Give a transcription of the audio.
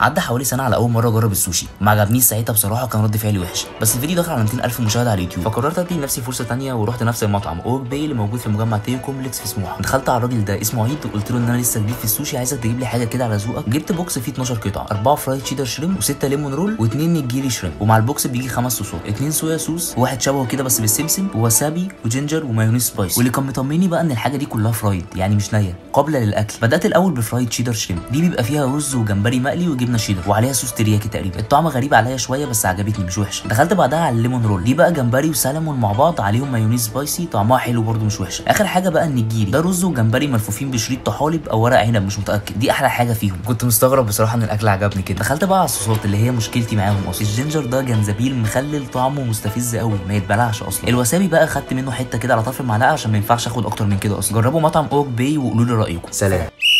عدى حوالي سنه على اول مره اجرب السوشي، ما عجبنيش ساعتها بصراحه، كان رد فعلي وحش، بس الفيديو دخل على 200,000 مشاهده على اليوتيوب، فقررت ادي لنفسي فرصه ثانيه ورحت نفس المطعم اوك باي اللي موجود في مجمع تيو كومبلكس في سموحه. دخلت على الراجل ده اسمه عيد وقلت له ان انا لسه جديد في السوشي، عايزك تجيب لي حاجه كده على ذوقك. جبت بوكس فيه 12 قطعه، 4 فرايد تشيدر شريمب و6 ليمون رول و2 نيجيري شريمب، ومع البوكس بيجي 5 صوصات، 2 صويا صوص وواحد شبهه كده بس بالسمسم ووسابي وجينجر ومايونيز سبايس. واللي كان مطمني بقى ان الحاجه دي كلها فرايد يعني مش نيه قابله للاكل. بدات الاول بفرايد تشيدر شريمب، دي بيبقى فيها رز وجمبري مقلي وجبنه شيدر وعليها صوص ترياكي تقريبا، الطعم غريب عليا شويه بس عجبتني مش وحشه. دخلت بعدها على الليمون رول، دي بقى جمبري وسلمون مع بعض عليهم مايونيز سبايسي، طعمها حلو برده مش وحشه. اخر حاجه بقى النجيري، ده رز وجمبري ملفوفين بشريط طحالب او ورق عنب مش متاكد، دي احلى حاجه فيهم. كنت مستغرب بصراحه ان الاكل عجبني كده. دخلت بقى على الصوصات اللي هي مشكلتي معاهم اصلا. الجينجر ده جنزبيل مخلل طعمه مستفز قوي ما يتبلعش اصلا. الوسابي بقى خدت منه حته كده على طرف المعلقه عشان ما ينفعش اخد اكتر من كده اصلا. جربوا مطعم اوك باي وقولوا لي رايكم. سلام.